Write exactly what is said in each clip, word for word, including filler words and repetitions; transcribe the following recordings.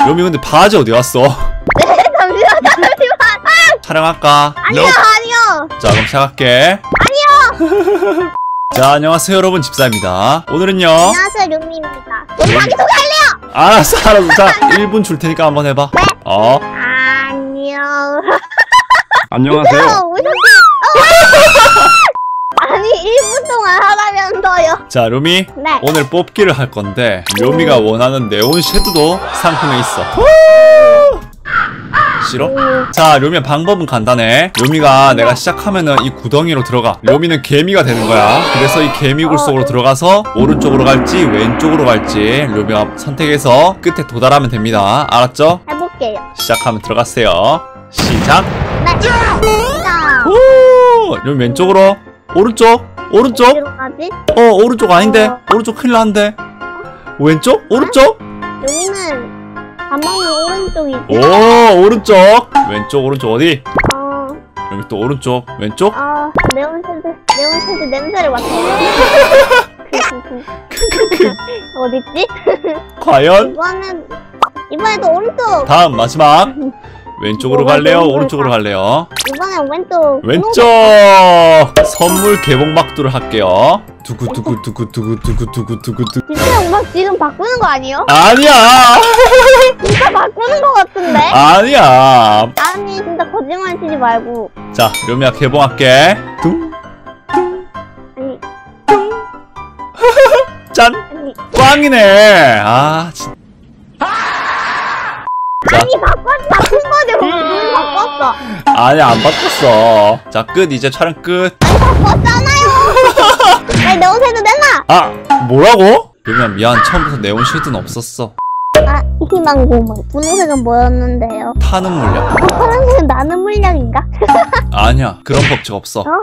료미 근데 바지 어디 갔어? 네, 잠시만, 잠시만. 아! 촬영할까? 아니요, 아니요. 자, 그럼 시작할게. 아니요. 자, 안녕하세요 여러분, 집사입니다. 오늘은요. 안녕하세요, 룸미입니다. 오늘 자기소개할래요. 알았어, 알았어. 자, 일 분 줄 테니까 한번 해봐. 네. 어. 안녕. 안녕하세요. 어, 무슨 아니, 일 분 동안 하라면서요. 자, 료미. 네. 오늘 뽑기를 할 건데 료미가 원하는 네온 섀도도 상품에 있어. 싫어? 자, 료미의 방법은 간단해. 료미가 내가 시작하면은 이 구덩이로 들어가. 료미는 개미가 되는 거야. 그래서 이 개미굴 속으로 들어가서 오른쪽으로 갈지 왼쪽으로 갈지 료미가 선택해서 끝에 도달하면 됩니다. 알았죠? 해볼게요. 시작하면 들어갔어요. 시작. 네. 자, 오! 료미 왼쪽으로. 오른쪽. 오른쪽. 어디로 가지? 어, 오른쪽 아닌데. 어. 오른쪽 큰일 났는데. 왼쪽? 오른쪽? 여기는 밥 먹는 오른쪽이지. 오, 오른쪽. 왼쪽, 오른쪽 어디? 어, 여기 또 오른쪽, 왼쪽. 아, 네온새드, 네온새드 냄새를 맡아. 어딨지? 과연? 이번엔, 이번에도 오른쪽. 다음 마지막. 왼쪽으로 갈래요? 오른쪽으로 갈래요? 이번엔 왼쪽. 왼쪽. 선물 개봉 막두를 할게요. 두구 두구 두구 두구 두구 두구 두구 두. 진짜 엄마 지금 바꾸는 거 아니에요? 아니야. 진짜 바꾸는 거 같은데? 아니야. 아니, 진짜 거짓말 치지 말고. 자, 료미야 개봉할게. 둥. 아니, 짠. 아니. 꽝이네. 아, 진. 자. 아니, 바꿨, 바꾼 거지. 왜 바꿨어? 아니야, 안 바꿨어. 자, 끝. 이제 촬영 끝. 바꿨잖아요. 아니, 네온새드 냈나? 아, 뭐라고? 료미야 미안. 처음부터 네온 쉴드는 없었어. 아, 희망 고문. 분홍색은 뭐였는데요? 타는 물량. 어, 파란색은 나는 물량인가? 아니야, 그런 법칙 없어. 어?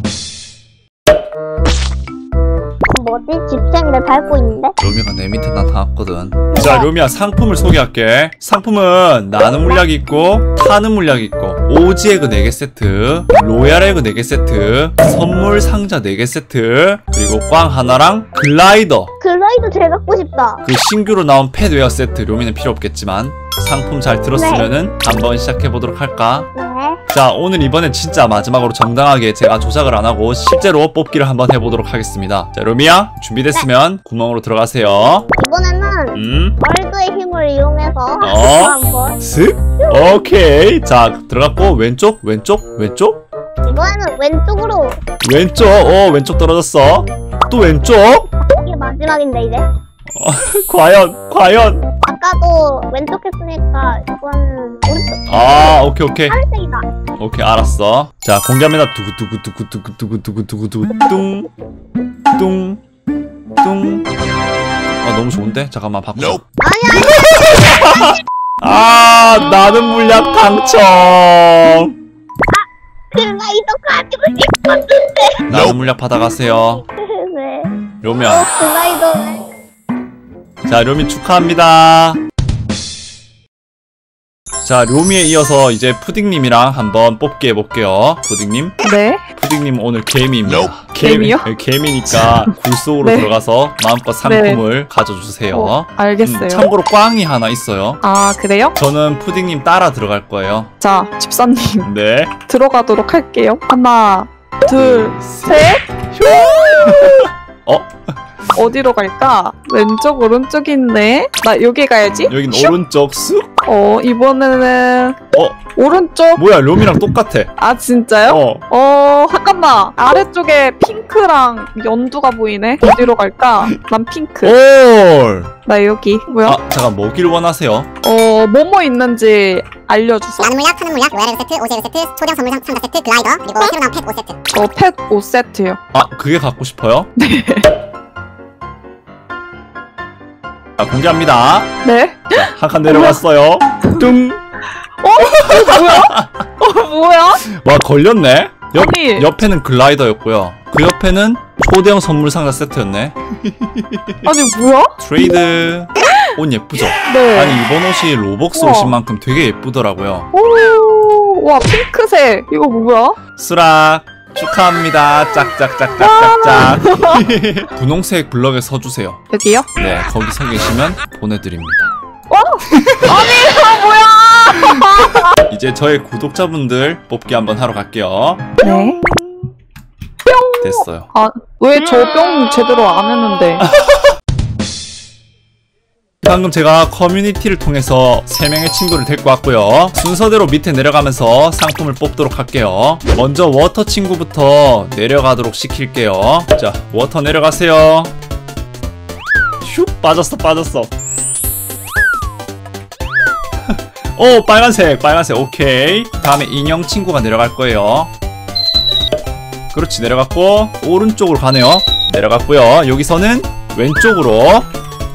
뭐지? 집생이를 밟고 있는데? 료미가 내 밑에 나타났거든. 자, 료미야 상품을 소개할게. 상품은 나는 물약이 있고 타는 물약이 있고 오지에그 네 개 세트, 로얄에그 네 개 세트, 선물 상자 네 개 세트, 그리고 꽝 하나랑 글라이더. 글라이더 제일 갖고 싶다. 그 신규로 나온 패드웨어 세트. 료미는 필요 없겠지만 상품 잘 들었으면은 한번 시작해보도록 할까? 네. 자, 오늘 이번엔 진짜 마지막으로 정당하게 제가 조작을 안 하고 실제로 뽑기를 한번 해보도록 하겠습니다. 자, 료미야 준비됐으면 구멍으로 들어가세요. 이번에는 음, 월드의 힘을 이용해서 어? 한번. 슥, 오케이. 자, 들어갔고 왼쪽, 왼쪽, 왼쪽, 이번에는 왼쪽으로. 왼쪽. 어, 왼쪽 떨어졌어. 또 왼쪽. 이게 마지막인데 이제. 과연, 과연. 아까도 왼쪽 했으니까 이거는 오른쪽. 아, 오케이, 오케이. 하늘색이다. 오케이, 알았어. 자, 공개합니다. 두구두구두구두구두구두구두구 뚱, 뚱, 뚱. 아, 너무 좋은데? 잠깐만 바꿔. 아니 아니. 아, 나는 물약 당첨. 글라이더 가지고 싶었는데. 나는 물약 받아가세요. 네. 료미야. 어, 글라이더. 자, 료미 축하합니다. 자, 료미에 이어서 이제 푸딩님이랑 한번 뽑기 해볼게요. 푸딩님. 네. 푸딩님 오늘 개미입니다. 개미요? 네, 개미니까 굴 속으로 네. 들어가서 마음껏 상품을 가져주세요. 어, 알겠어요. 음, 참고로 꽝이 하나 있어요. 아, 그래요? 저는 푸딩님 따라 들어갈 거예요. 자, 집사님 네. 들어가도록 할게요. 하나, 둘, 셋. 어? 어디로 갈까? 왼쪽, 오른쪽인데. 나 여기 가야지. 여긴 슉. 오른쪽 쑥? 어, 이번에는 어? 오른쪽. 뭐야, 료미랑 똑같아. 아, 진짜요? 어. 어, 잠깐만. 아래쪽에 핑크랑 연두가 보이네. 어디로 갈까? 난 핑크. 올! 나 여기. 뭐야? 아, 잠깐, 뭐길 원하세요? 어, 뭐뭐 있는지 알려주세요. 나는 물약, 타는 물약, 로얄에그 세트, 오지에그 세트, 초대형 선물 상자 세트, 글라이더, 그리고 새로 나온 팩 오 세트. 어, 펫 오 세트요. 아, 그게 갖고 싶어요? 네. 자, 공개합니다. 네? 한 칸 내려갔어요. 뚱! 뭐야? 어, 뭐야? 와, 걸렸네? 옆, 아니. 옆에는 글라이더였고요. 그 옆에는 초대형 선물 상자 세트였네. 아니, 뭐야? 트레이드. 옷 예쁘죠? 네. 아니, 이번 옷이 로벅스 우와. 옷인 만큼 되게 예쁘더라고요. 오, 와, 핑크색. 이거 뭐야? 수락. 축하합니다. 짝짝짝짝짝짝. 분홍색 블럭에 서주세요. 여기요? 네, 거기 서 계시면 보내드립니다. 어? 아니! 이제 저의 구독자분들 뽑기 한번 하러 갈게요. 네. 됐어요. 아, 왜 저 뿅 제대로 안 했는데? 방금 제가 커뮤니티를 통해서 세 명의 친구를 데리고 왔고요. 순서대로 밑에 내려가면서 상품을 뽑도록 할게요. 먼저 워터 친구부터 내려가도록 시킬게요. 자, 워터 내려가세요. 슉, 빠졌어 빠졌어. 오, 빨간색 빨간색. 오케이. 다음에 인형 친구가 내려갈 거예요. 그렇지, 내려갔고 오른쪽으로 가네요. 내려갔고요. 여기서는 왼쪽으로.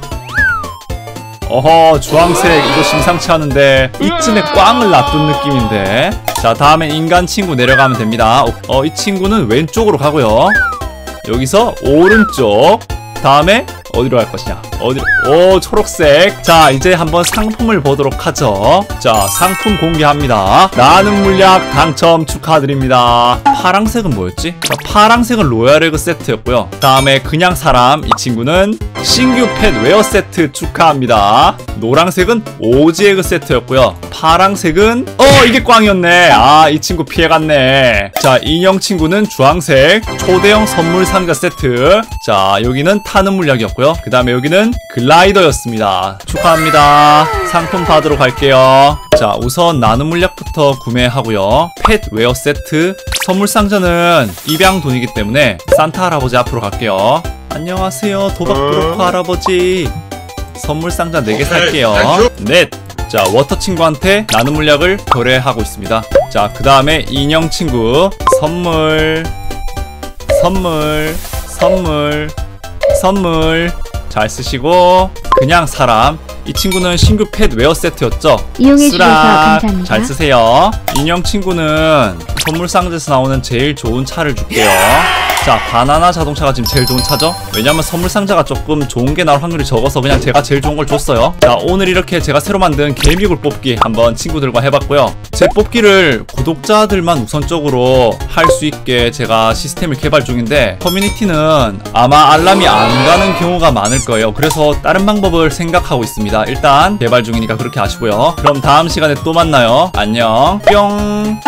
어허, 주황색. 이거 심상치 않은데 이쯤에 꽝을 놔둔 느낌인데. 자, 다음에 인간 친구 내려가면 됩니다. 어, 이 친구는 왼쪽으로 가고요. 여기서 오른쪽. 다음에 어디로 갈 것이냐? 어디로? 오, 초록색. 자, 이제 한번 상품을 보도록 하죠. 자, 상품 공개합니다. 나는 물약 당첨 축하드립니다. 파랑색은 뭐였지? 자, 파랑색은 로얄에그 세트였고요. 다음에 그냥 사람, 이 친구는 신규 펫 웨어 세트 축하합니다. 노랑색은 오지에그 세트였고요. 파랑색은 어, 이게 꽝이었네. 아, 이 친구 피해갔네. 자, 인형 친구는 주황색 초대형 선물 상자 세트. 자, 여기는 타는 물약이었고요. 그 다음에 여기는 글라이더였습니다. 축하합니다. 상품 받으러 갈게요. 자, 우선 나눔 물약부터 구매하고요. 펫 웨어 세트. 선물 상자는 입양 돈이기 때문에 산타 할아버지 앞으로 갈게요. 안녕하세요, 도박 브로커 할아버지. 선물 상자 네 개 살게요. 넷. 자, 워터 친구한테 나눔 물약을 거래하고 있습니다. 자, 그 다음에 인형 친구 선물 선물 선물 선물 잘 쓰시고. 그냥 사람, 이 친구는 신규 펫 웨어 세트였죠. 이용해주셔서 감사합니다. 잘 쓰세요. 인형 친구는 선물 상자에서 나오는 제일 좋은 차를 줄게요. 자, 바나나 자동차가 지금 제일 좋은 차죠? 왜냐면 선물 상자가 조금 좋은 게 나올 확률이 적어서 그냥 제가 제일 좋은 걸 줬어요. 자, 오늘 이렇게 제가 새로 만든 개미굴 뽑기 한번 친구들과 해봤고요. 제 뽑기를 구독자들만 우선적으로 할 수 있게 제가 시스템을 개발 중인데, 커뮤니티는 아마 알람이 안 가는 경우가 많을 거예요. 그래서 다른 방법을 생각하고 있습니다. 일단 개발 중이니까 그렇게 아시고요. 그럼 다음 시간에 또 만나요. 안녕. 뿅.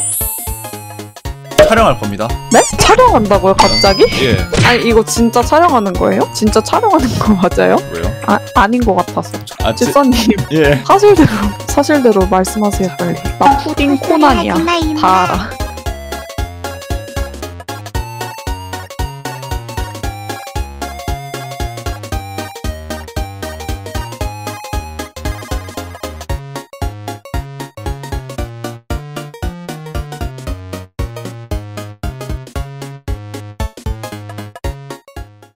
촬영할 겁니다. 네? 촬영한다고요, 갑자기? 예. 아니, 이거 진짜 촬영하는 거예요? 진짜 촬영하는 거 맞아요? 왜요? 아, 아닌 것 같아서. 아, 지- 집사님, 예. 사실대로, 사실대로 말씀하세요, 빨리. 나 푸딩 코난이야. 다 알아.